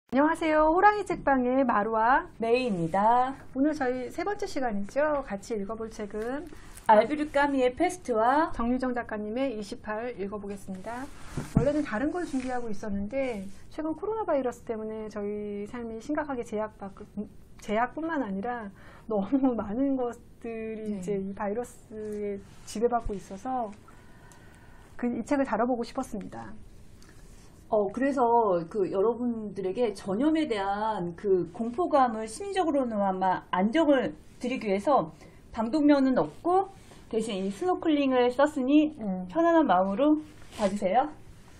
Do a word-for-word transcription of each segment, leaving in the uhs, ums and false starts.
안녕하세요. 호랑이 책방의 마루와 메이입니다. 오늘 저희 세 번째 시간이죠. 같이 읽어볼 책은 알비르 까미의 페스트와 정유정 작가님의 이십팔 읽어보겠습니다. 원래는 다른 걸 준비하고 있었는데 최근 코로나 바이러스 때문에 저희 삶이 심각하게 제약받, 제약뿐만 아니라 너무 많은 것들이 네. 이제 이 바이러스에 지배받고 있어서 그 이 책을 다뤄보고 싶었습니다. 어 그래서 그 여러분들에게 전염에 대한 그 공포감을 심리적으로나마 안정을 드리기 위해서 방독면은 없고 대신 이 스노클링을 썼으니 음. 편안한 마음으로 봐주세요.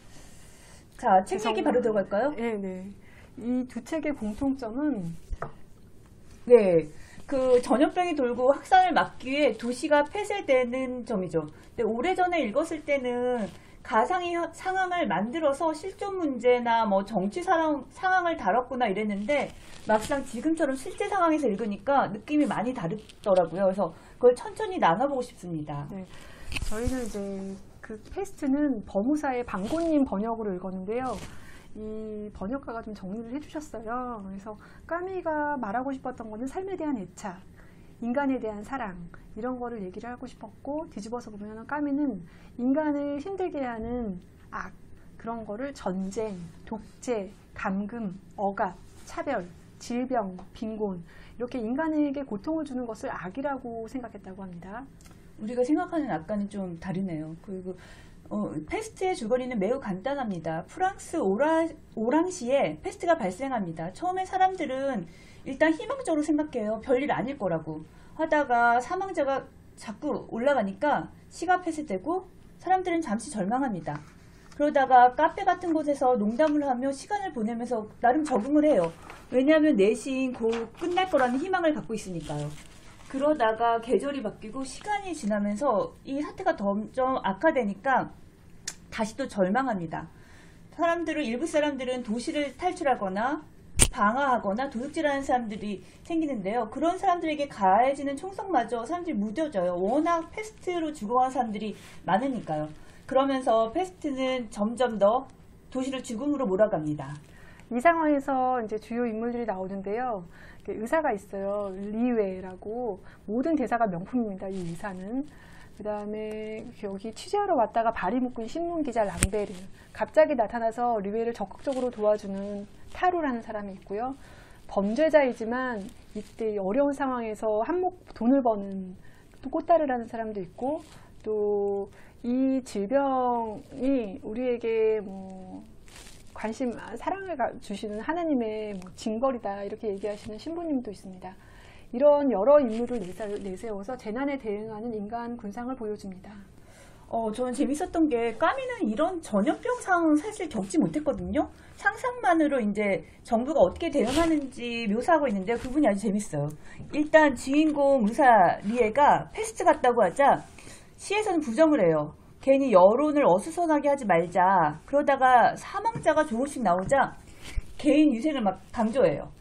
자, 책 얘기 바로 들어갈까요? 네, 네. 이 두 책의 공통점은 네. 그 전염병이 돌고 확산을 막기 위해 도시가 폐쇄되는 점이죠. 근데 오래전에 읽었을 때는 가상의 현- 상황을 만들어서 실존 문제나 뭐 정치 상황, 상황을 다뤘구나 이랬는데 막상 지금처럼 실제 상황에서 읽으니까 느낌이 많이 다르더라고요. 그래서 그걸 천천히 나눠보고 싶습니다. 네, 저희는 이제 그 페스트는 버무사의 방고님 번역으로 읽었는데요. 이 번역가가 좀 정리를 해주셨어요. 그래서 까미가 말하고 싶었던 거는 삶에 대한 애착, 인간에 대한 사랑 이런 거를 얘기를 하고 싶었고 뒤집어서 보면 까미는 인간을 힘들게 하는 악 그런 거를 전쟁, 독재, 감금, 억압, 차별, 질병, 빈곤 이렇게 인간에게 고통을 주는 것을 악이라고 생각했다고 합니다. 우리가 생각하는 악과는 좀 다르네요. 그리고 어, 페스트의 줄거리는 매우 간단합니다. 프랑스 오라, 오랑시에 페스트가 발생합니다. 처음에 사람들은 일단 희망적으로 생각해요. 별일 아닐 거라고. 하다가 사망자가 자꾸 올라가니까 시가 폐쇄되고 사람들은 잠시 절망합니다. 그러다가 카페 같은 곳에서 농담을 하며 시간을 보내면서 나름 적응을 해요. 왜냐하면 내신 곧 끝날 거라는 희망을 갖고 있으니까요. 그러다가 계절이 바뀌고 시간이 지나면서 이 사태가 점점 악화되니까 다시 또 절망합니다. 사람들은 일부 사람들은 도시를 탈출하거나 방화하거나 도둑질하는 사람들이 생기는데요. 그런 사람들에게 가해지는 총성마저 사람들이 무뎌져요. 워낙 패스트로 죽어간 사람들이 많으니까요. 그러면서 패스트는 점점 더 도시를 죽음으로 몰아갑니다. 이 상황에서 이제 주요 인물들이 나오는데요. 의사가 있어요. 리웨라고. 모든 대사가 명품입니다. 이 의사는. 그 다음에 여기 취재하러 왔다가 발이 묶은 신문기자 랑베르. 갑자기 나타나서 리웨를 적극적으로 도와주는 타로라는 사람이 있고요. 범죄자이지만 이때 어려운 상황에서 한몫 돈을 버는 또 꽃다르라는 사람도 있고 또 이 질병이 우리에게 뭐 관심, 사랑을 주시는 하나님의 뭐 징벌이다 이렇게 얘기하시는 신부님도 있습니다. 이런 여러 인물을 내세워서 재난에 대응하는 인간 군상을 보여줍니다. 어, 저는 재밌었던 게 까미는 이런 전염병 상황 사실 겪지 못했거든요. 상상만으로 이제 정부가 어떻게 대응하는지 묘사하고 있는데 그 부분이 아주 재밌어요. 일단 주인공 의사 리에가 패스트 같다고 하자 시에서는 부정을 해요. 괜히 여론을 어수선하게 하지 말자. 그러다가 사망자가 조금씩 나오자 개인 위생을 막 강조해요.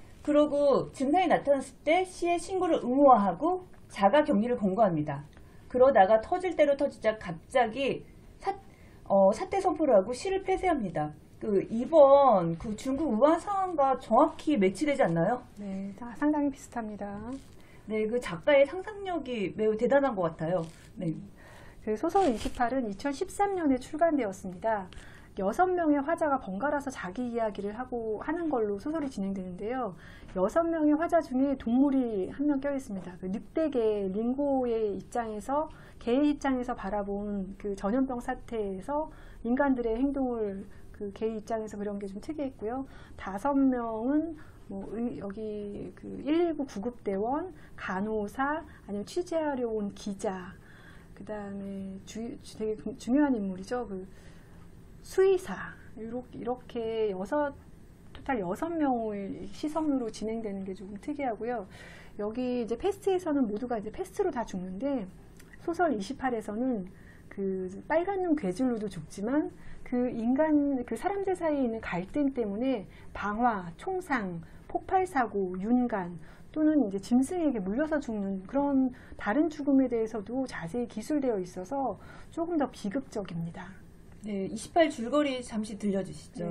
그러고 증상이 나타났을 때 시의 신고를 의무화하고 자가 격리를 권고합니다. 그러다가 터질 대로 터지자 갑자기 사, 어, 사태 선포를 하고 시를 폐쇄합니다. 그 이번 그 중국 우한 상황과 정확히 매치되지 않나요? 네, 상당히 비슷합니다. 네, 그 작가의 상상력이 매우 대단한 것 같아요. 네. 그 소설 이십팔은 이천십삼 년에 출간되었습니다. 여섯 명의 화자가 번갈아서 자기 이야기를 하고 하는 걸로 소설이 진행되는데요. 여섯 명의 화자 중에 동물이 한 명 껴 있습니다. 그 늑대개 링고의 입장에서 개의 입장에서 바라본 그 전염병 사태에서 인간들의 행동을 그 개의 입장에서 그런 게 좀 특이했고요. 다섯 명은 뭐 여기 그 일일구 구급대원, 간호사, 아니면 취재하려 온 기자, 그 다음에 되게 중요한 인물이죠. 그 수의사 이렇게, 이렇게 여섯 토탈 여섯 명의 시선으로 진행되는 게 조금 특이하고요. 여기 이제 패스트에서는 모두가 이제 패스트로 다 죽는데 소설 이십팔에서는 그 빨간눈 괴질로도 죽지만 그 인간 그 사람들 사이에 있는 갈등 때문에 방화, 총상, 폭발 사고, 윤간 또는 이제 짐승에게 물려서 죽는 그런 다른 죽음에 대해서도 자세히 기술되어 있어서 조금 더 비극적입니다. 네, 이십팔 줄거리 잠시 들려주시죠. 네.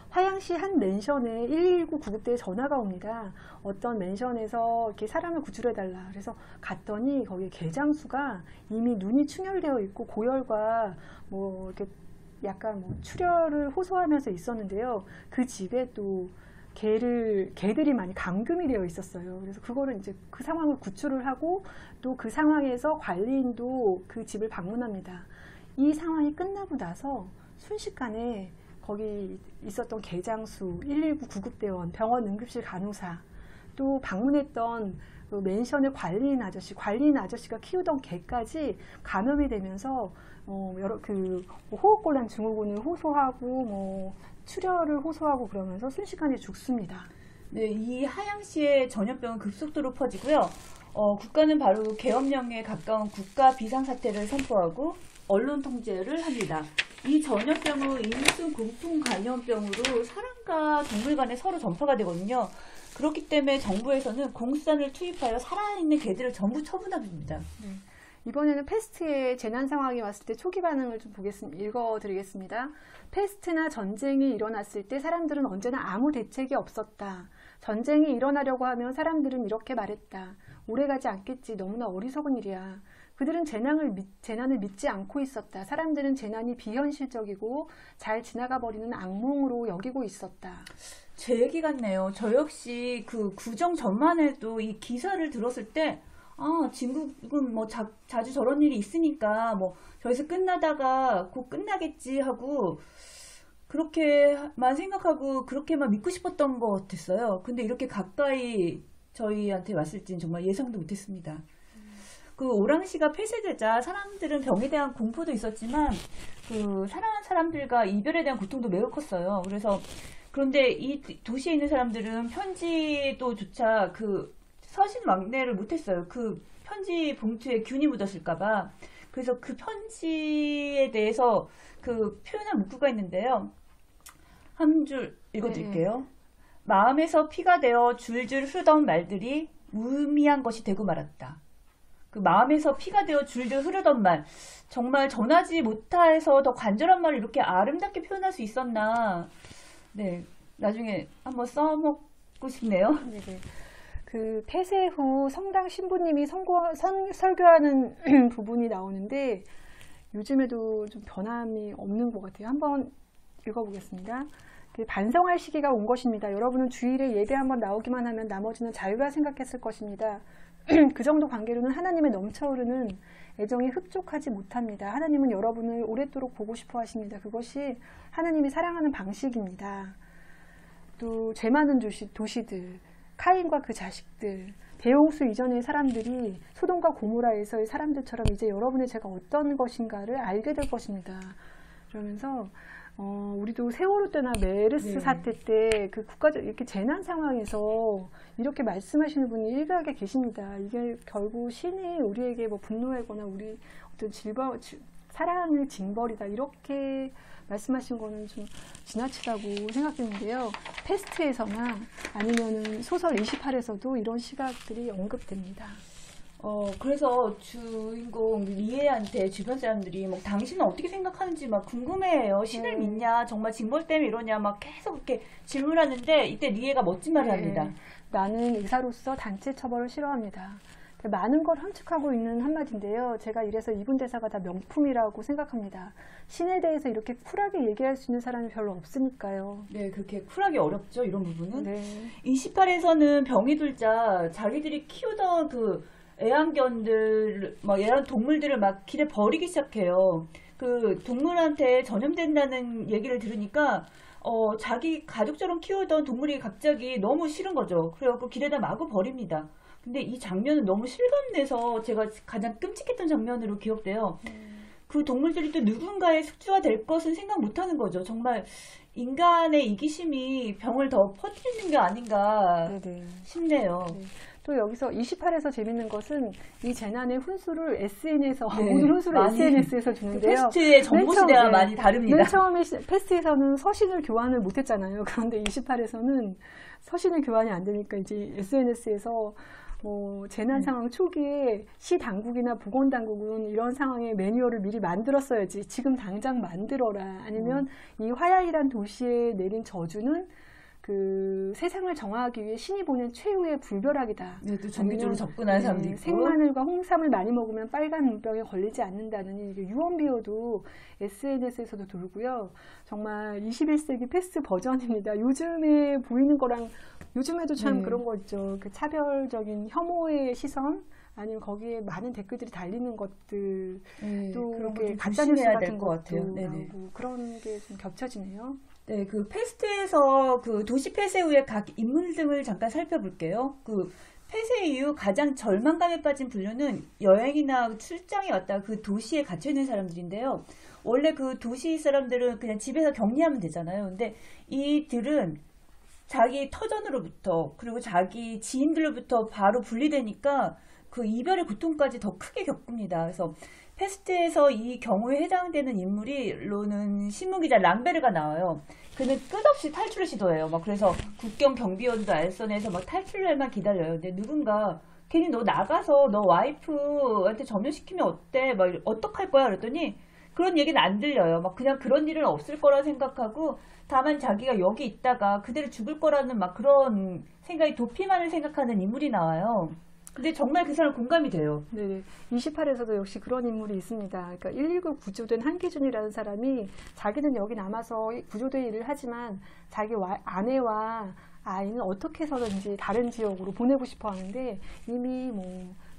화양시 한 맨션에 일일구 구급대에 전화가 옵니다. 어떤 맨션에서 이렇게 사람을 구출해달라. 그래서 갔더니 거기 개장수가 이미 눈이 충혈되어 있고 고열과 뭐 이렇게 약간 뭐 출혈을 호소하면서 있었는데요. 그 집에 또 개를, 개들이 많이 감금이 되어 있었어요. 그래서 그거를 이제 그 상황을 구출을 하고 또 그 상황에서 관리인도 그 집을 방문합니다. 이 상황이 끝나고 나서 순식간에 거기 있었던 개장수, 일일구 구급대원, 병원 응급실 간호사, 또 방문했던 그 맨션의 관리인 아저씨, 관리인 아저씨가 키우던 개까지 감염이 되면서 어, 여러 그 호흡곤란 증후군을 호소하고 뭐 출혈을 호소하고 그러면서 순식간에 죽습니다. 네, 이 하양시의 전염병은 급속도로 퍼지고요. 어, 국가는 바로 계엄령에 가까운 국가 비상사태를 선포하고 언론 통제를 합니다. 이 전염병은 인순 공통 감염병으로 사람과 동물 간에 서로 전파가 되거든요. 그렇기 때문에 정부에서는 공수단을 투입하여 살아있는 개들을 전부 처분합니다. 네. 이번에는 패스트의 재난 상황이 왔을 때 초기 반응을 좀 보겠습니다. 읽어드리겠습니다. 패스트나 전쟁이 일어났을 때 사람들은 언제나 아무 대책이 없었다. 전쟁이 일어나려고 하면 사람들은 이렇게 말했다. 오래가지 않겠지. 너무나 어리석은 일이야. 그들은 재난을, 재난을 믿지 않고 있었다. 사람들은 재난이 비현실적이고 잘 지나가 버리는 악몽으로 여기고 있었다. 제 얘기 같네요. 저 역시 그 구정 전만 해도 이 기사를 들었을 때 아, 중국은 뭐 자, 자주 저런 일이 있으니까 뭐 저기서 끝나다가 곧 끝나겠지 하고 그렇게만 생각하고 그렇게만 믿고 싶었던 것 같았어요. 근데 이렇게 가까이 저희한테 왔을지는 정말 예상도 못했습니다. 음. 그 오랑시가 폐쇄되자 사람들은 병에 대한 공포도 있었지만 그 사랑하는 사람들과 이별에 대한 고통도 매우 컸어요. 그래서 그런데 이 도시에 있는 사람들은 편지도조차 그 서신 왕래를 못했어요. 그 편지 봉투에 균이 묻었을까봐. 그래서 그 편지에 대해서 그 표현한 문구가 있는데요. 한 줄 읽어드릴게요. 네. 마음에서 피가 되어 줄줄 흐르던 말들이 무의미한 것이 되고 말았다. 그 마음에서 피가 되어 줄줄 흐르던 말. 정말 전하지 못해서 더 간절한 말을 이렇게 아름답게 표현할 수 있었나. 네, 나중에 한번 써먹고 싶네요. 네네. 그 폐쇄 후 성당 신부님이 선고, 선, 설교하는 부분이 나오는데 요즘에도 좀 변함이 없는 것 같아요. 한번 읽어보겠습니다. 그 반성할 시기가 온 것입니다. 여러분은 주일에 예배 한번 나오기만 하면 나머지는 자유라 생각했을 것입니다. 그 정도 관계로는 하나님의 넘쳐흐르는 애정이 흡족하지 못합니다. 하나님은 여러분을 오랫도록 보고 싶어 하십니다. 그것이 하나님이 사랑하는 방식입니다. 또 죄 많은 도시, 도시들, 카인과 그 자식들, 대홍수 이전의 사람들이 소돔과 고모라에서의 사람들처럼 이제 여러분의 죄가 어떤 것인가를 알게 될 것입니다. 그러면서 어, 우리도 세월호 때나 메르스 네. 사태 때 그 국가적 이렇게 재난 상황에서 이렇게 말씀하시는 분이 일각에 계십니다. 이게 결국 신이 우리에게 뭐 분노하거나 우리 어떤 질버, 사랑을 징벌이다 이렇게 말씀하신 거는 좀 지나치다고 생각되는데요. 패스트에서나 아니면은 소설 이십팔에서도 이런 시각들이 언급됩니다. 어, 그래서 주인공 리에한테 주변 사람들이 막 당신은 어떻게 생각하는지 막 궁금해해요. 신을 음. 믿냐? 정말 징벌 때문에 이러냐? 막 계속 그렇게 질문하는데 이때 리에가 멋진 말을 네. 합니다. 나는 의사로서 단체 처벌을 싫어합니다. 많은 걸 함축하고 있는 한마디인데요. 제가 이래서 이분 대사가 다 명품이라고 생각합니다. 신에 대해서 이렇게 쿨하게 얘기할 수 있는 사람이 별로 없으니까요. 네, 그렇게 쿨하게 어렵죠. 이런 부분은. 네. 이십팔에서는 병이 들자 자기들이 키우던 그 애완견들, 막 애완 동물들을 막 길에 버리기 시작해요. 그 동물한테 전염된다는 얘기를 들으니까 어, 자기 가족처럼 키우던 동물이 갑자기 너무 싫은 거죠. 그래갖고 길에다 마구 버립니다. 근데 이 장면은 너무 실감내서 제가 가장 끔찍했던 장면으로 기억돼요. 음. 그 동물들이 또 누군가의 숙주가 될 것은 생각 못하는 거죠. 정말 인간의 이기심이 병을 더 퍼뜨리는 게 아닌가 네네. 싶네요. 네. 또 여기서 이십팔에서 재밌는 것은 이 재난의 훈수를 에스엔에스에서 네. 모든 훈수를 에스엔에스에서 주는데요. 패스트의 정보 시대와 네. 많이 다릅니다. 맨 처음에 패스트에서는 서신을 교환을 못했잖아요. 그런데 이십팔에서는 서신을 교환이 안 되니까 이제 에스엔에스에서 뭐 재난 네. 상황 초기에 시 당국이나 보건 당국은 이런 상황에 매뉴얼을 미리 만들었어야지. 지금 당장 만들어라. 아니면 음. 이 화야이란 도시에 내린 저주는 그 세상을 정화하기 위해 신이 보낸 최후의 불벼락이다. 네, 또 정기적으로 아니면, 접근하는 사람도 네, 있고. 생마늘과 홍삼을 많이 먹으면 빨간 눈병에 걸리지 않는다는 이게 유언비어도 에스엔에스에서도 돌고요. 정말 이십일 세기 패스트 버전입니다. 요즘에 보이는 거랑 요즘에도 참 네. 그런 거 있죠. 그 차별적인 혐오의 시선 아니면 거기에 많은 댓글들이 달리는 것들 네, 또 그런 이렇게 거좀 가짜 뉴스 조심해야 될 같은 것 것도 같아요. 네네. 나오고 그런 게 좀 겹쳐지네요. 네, 그 패스트에서 그 도시 폐쇄 후에 각 인물 등을 잠깐 살펴볼게요. 그 폐쇄 이후 가장 절망감에 빠진 분류는 여행이나 출장에 왔다 그 도시에 갇혀 있는 사람들인데요. 원래 그 도시 사람들은 그냥 집에서 격리하면 되잖아요. 근데 이들은 자기 터전으로부터 그리고 자기 지인들로부터 바로 분리되니까 그 이별의 고통까지 더 크게 겪습니다. 그래서 패스트에서 이 경우에 해당되는 인물이로는 신문기자 랑베르가 나와요. 그는 끝없이 탈출을 시도해요. 막 그래서 국경 경비원도 알선해서 막 탈출날만 기다려요. 근데 누군가 괜히 너 나가서 너 와이프한테 점령시키면 어때? 막 어떡할 거야? 그랬더니 그런 얘기는 안 들려요. 막 그냥 그런 일은 없을 거라 생각하고 다만 자기가 여기 있다가 그대로 죽을 거라는 막 그런 생각이 도피만을 생각하는 인물이 나와요. 근데 정말 그 사람 공감이 돼요. 네, 이십팔에서도 역시 그런 인물이 있습니다. 그러니까 일일구 구조된 한기준이라는 사람이 자기는 여기 남아서 구조대 일을 하지만 자기 와, 아내와 아이는 어떻게 해서든지 다른 지역으로 보내고 싶어 하는데 이미 뭐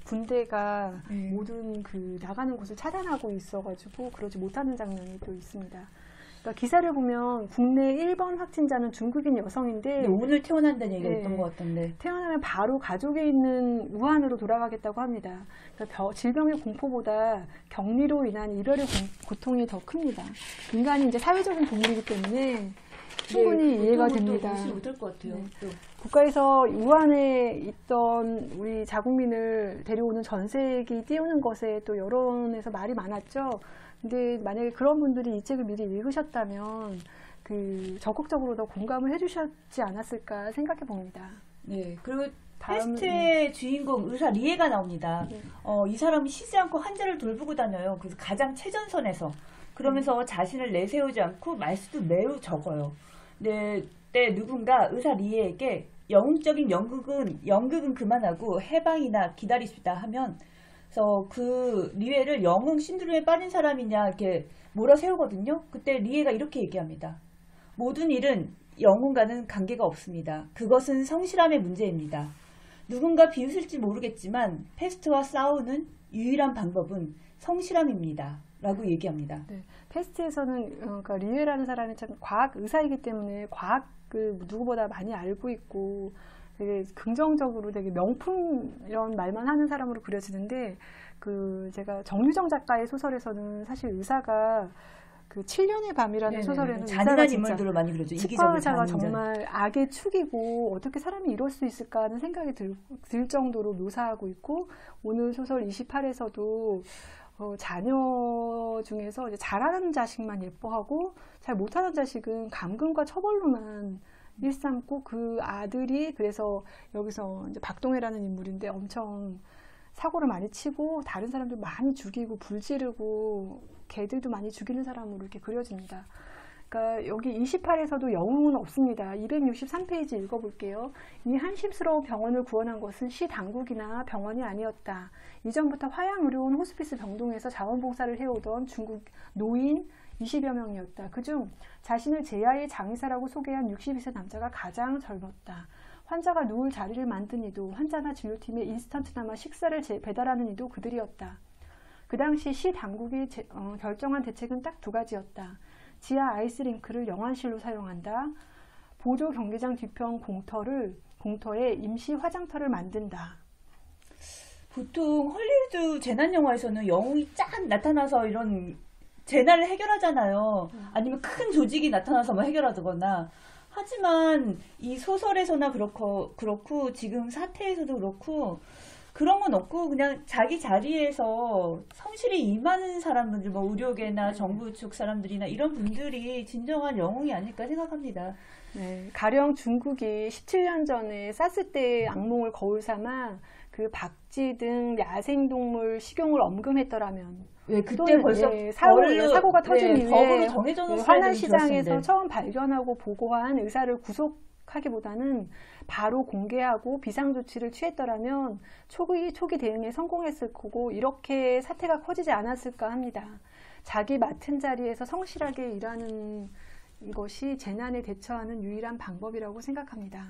군대가 음. 모든 그 나가는 곳을 차단하고 있어가지고 그러지 못하는 장면이 또 있습니다. 그러니까 기사를 보면 국내 일 번 확진자는 중국인 여성인데 근데 오늘 태어난다는 얘기가 네. 있던 것 같던데. 태어나면 바로 가족에 있는 우한으로 돌아가겠다고 합니다. 그러니까 벼- 질병의 공포보다 격리로 인한 이별의 공- 고통이 더 큽니다. 인간이 이제 사회적인 동물이기 때문에 충분히 네, 이해가 보통은 또 됩니다. 무시 못할 것 같아요. 네. 또. 국가에서 우한에 있던 우리 자국민을 데려오는 전세기 띄우는 것에 또 여론에서 말이 많았죠. 근데 만약에 그런 분들이 이 책을 미리 읽으셨다면 그 적극적으로 더 공감을 해주셨지 않았을까 생각해 봅니다. 네, 그리고 다음, 패스트의 주인공 의사 리에가 나옵니다. 네. 어, 이 사람이 쉬지 않고 환자를 돌보고 다녀요. 그래서 가장 최전선에서. 그러면서 자신을 내세우지 않고 말수도 매우 적어요. 네, 때 누군가 의사 리에에게 영웅적인 연극은 연극은 그만하고 해방이나 기다리십시다 하면 그래서 그 리에를 영웅 신드롬에 빠진 사람이냐 이렇게 몰아세우거든요. 그때 리에가 이렇게 얘기합니다. 모든 일은 영웅과는 관계가 없습니다. 그것은 성실함의 문제입니다. 누군가 비웃을지 모르겠지만 패스트와 싸우는 유일한 방법은 성실함입니다. 라고 얘기합니다. 네. 패스트에서는 어, 그러니까 리에라는 사람이 참 과학 의사이기 때문에 과학을 누구보다 많이 알고 있고 되게 긍정적으로 되게 명품 이런 말만 하는 사람으로 그려지는데 그 제가 정유정 작가의 소설에서는 사실 의사가 그 칠 년의 밤이라는 네네네. 소설에는 잔인한 의사가 인물들을 많이 그려죠. 치과 이기적인 의사가 잔인자. 정말 악의 축이고 어떻게 사람이 이럴 수 있을까 하는 생각이 들, 들 정도로 묘사하고 있고 오늘 소설 이십팔에서도 어, 자녀 중에서 이제 잘하는 자식만 예뻐하고 잘 못하는 자식은 감금과 처벌로만 일삼고 그 아들이 그래서 여기서 이제 박동해라는 인물인데 엄청 사고를 많이 치고 다른 사람들 많이 죽이고 불지르고 개들도 많이 죽이는 사람으로 이렇게 그려집니다. 그러니까 여기 이십팔에서도 영웅은 없습니다. 이백육십삼 페이지 읽어볼게요. 이 한심스러운 병원을 구원한 것은 시 당국이나 병원이 아니었다. 이전부터 화양의료원 호스피스 병동에서 자원봉사를 해오던 중국 노인 이십여 명이었다. 그중 자신을 제야의 장의사라고 소개한 육십이 세 남자가 가장 젊었다. 환자가 누울 자리를 만든 이도 환자나 진료팀에 인스턴트나마 식사를 제, 배달하는 이도 그들이었다. 그 당시 시 당국이 제, 어, 결정한 대책은 딱 두 가지였다. 지하 아이스링크를 영안실로 사용한다. 보조 경기장 뒤편 공터를 공터에 임시 화장터를 만든다. 보통 헐리우드 재난 영화에서는 영웅이 쫙 나타나서 이런 재난을 해결하잖아요. 아니면 큰 조직이 나타나서 뭐 해결하거나. 하지만 이 소설에서나 그렇고 그렇고 지금 사태에서도 그렇고 그런 건 없고 그냥 자기 자리에서 성실히 임하는 사람들, 뭐 의료계나 정부 쪽 사람들이나 이런 분들이 진정한 영웅이 아닐까 생각합니다. 네, 가령 중국이 십칠 년 전에 사스 때 악몽을 거울 삼아 그 박쥐 등 야생동물 식용을 엄금했더라면 왜 그때 또는, 벌써 예, 사고, 벌로, 사고가 터진 네, 이후에 법으로 정해져 예, 놓은 화난 수준이 시장에서 들었었는데. 처음 발견하고 보고한 의사를 구속하기보다는 바로 공개하고 비상 조치를 취했더라면 초기, 초기 대응에 성공했을 거고 이렇게 사태가 커지지 않았을까 합니다. 자기 맡은 자리에서 성실하게 일하는 것이 재난에 대처하는 유일한 방법이라고 생각합니다.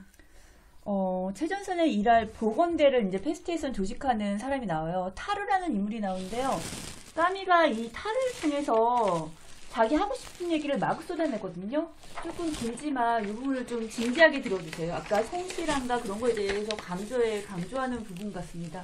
어, 최전선에 일할 보건대를 이제 패스트에선 조직하는 사람이 나와요. 타르라는 인물이 나오는데요. 까미가 이 타르를 통해서 자기 하고 싶은 얘기를 마구 쏟아내거든요. 조금 길지만 이 부분을 좀 진지하게 들어주세요. 아까 성실함과 그런 거에 대해서 강조해, 강조하는 부분 같습니다.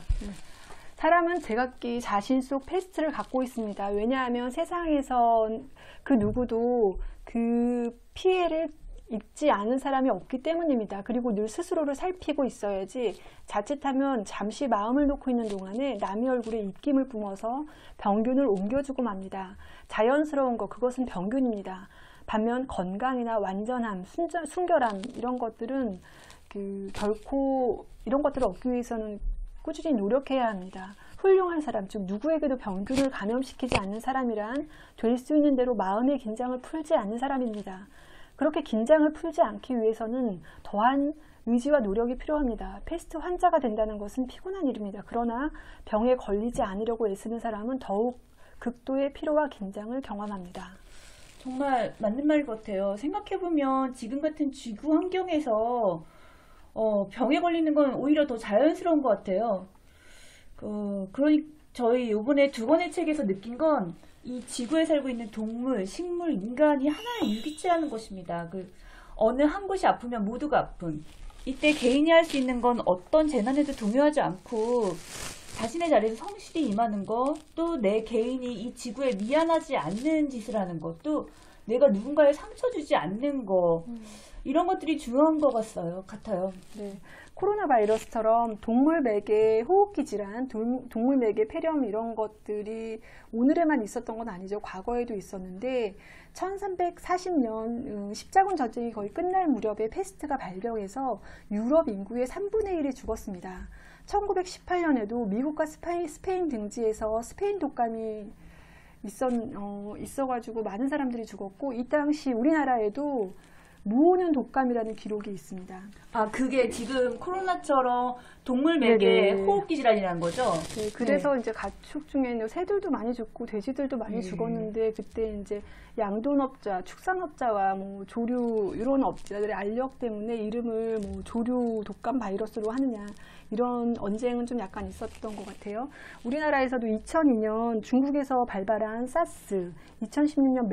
사람은 제각기 자신 속 패스트를 갖고 있습니다. 왜냐하면 세상에서 그 누구도 그 피해를 입지 않은 사람이 없기 때문입니다. 그리고 늘 스스로를 살피고 있어야지 자칫하면 잠시 마음을 놓고 있는 동안에 남의 얼굴에 입김을 뿜어서 병균을 옮겨주고 맙니다. 자연스러운 것, 그것은 병균입니다. 반면 건강이나 완전함, 순전, 순결함 이런 것들은 그 결코 이런 것들을 얻기 위해서는 꾸준히 노력해야 합니다. 훌륭한 사람, 즉 누구에게도 병균을 감염시키지 않는 사람이란 될 수 있는 대로 마음의 긴장을 풀지 않는 사람입니다. 그렇게 긴장을 풀지 않기 위해서는 더한 의지와 노력이 필요합니다. 패스트 환자가 된다는 것은 피곤한 일입니다. 그러나 병에 걸리지 않으려고 애쓰는 사람은 더욱 극도의 피로와 긴장을 경험합니다. 정말 맞는 말 같아요. 생각해보면 지금 같은 지구 환경에서 어, 병에 걸리는 건 오히려 더 자연스러운 것 같아요. 그, 그러니 저희 이번에 두 권의 책에서 느낀 건 이 지구에 살고 있는 동물, 식물, 인간이 하나의 일기체라는 것입니다. 그 어느 한 곳이 아프면 모두가 아픈. 이때 개인이 할 수 있는 건 어떤 재난에도 동요하지 않고 자신의 자리에서 성실히 임하는 것, 또 내 개인이 이 지구에 미안하지 않는 짓을 하는 것, 또 내가 누군가에 상처 주지 않는 것, 이런 것들이 중요한 것 같아요. 같아요. 네. 코로나 바이러스처럼 동물 매개 호흡기 질환, 동물 매개 폐렴 이런 것들이 오늘에만 있었던 건 아니죠. 과거에도 있었는데 천삼백사십 년 십자군 전쟁이 거의 끝날 무렵에 패스트가 발병해서 유럽 인구의 삼분의 일이 죽었습니다. 천구백십팔 년에도 미국과 스페인, 스페인 등지에서 스페인 독감이 있었, 어, 있어가지고 많은 사람들이 죽었고 이 당시 우리나라에도 무오년 독감이라는 기록이 있습니다. 아, 그게 지금 코로나처럼 동물 매개 네네. 호흡기 질환이라는 거죠? 네, 그래서 네. 이제 가축 중에는 새들도 많이 죽고 돼지들도 많이 음. 죽었는데 그때 이제 양돈업자, 축산업자와 뭐 조류 이런 업자들의 알력 때문에 이름을 뭐 조류 독감 바이러스로 하느냐 이런 언쟁은 좀 약간 있었던 것 같아요. 우리나라에서도 이천이 년 중국에서 발발한 사스, 이천십육 년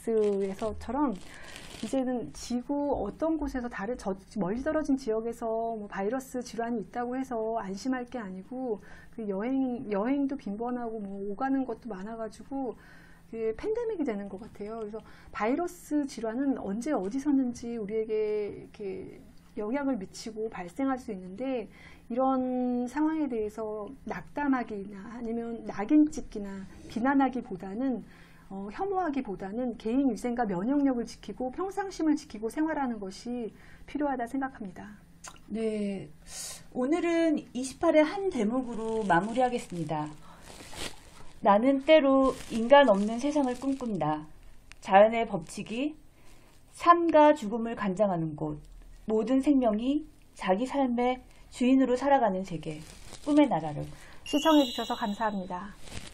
메르스에서처럼 이제는 지구 어떤 곳에서 다른 저, 멀리 떨어진 지역에서 뭐 바이러스 질환이 있다고 해서 안심할 게 아니고 그 여행 여행도 빈번하고 뭐 오가는 것도 많아가지고 그 팬데믹이 되는 것 같아요. 그래서 바이러스 질환은 언제 어디서는지 우리에게 이렇게 영향을 미치고 발생할 수 있는데 이런 상황에 대해서 낙담하기나 아니면 낙인 찍기나 비난하기보다는 어, 혐오하기보다는 개인 위생과 면역력을 지키고 평상심을 지키고 생활하는 것이 필요하다 생각합니다. 네, 오늘은 이십팔 회 한 대목으로 마무리하겠습니다. 나는 때로 인간 없는 세상을 꿈꾼다. 자연의 법칙이 삶과 죽음을 관장하는 곳, 모든 생명이 자기 삶의 주인으로 살아가는 세계, 꿈의 나라를. 시청해주셔서 감사합니다.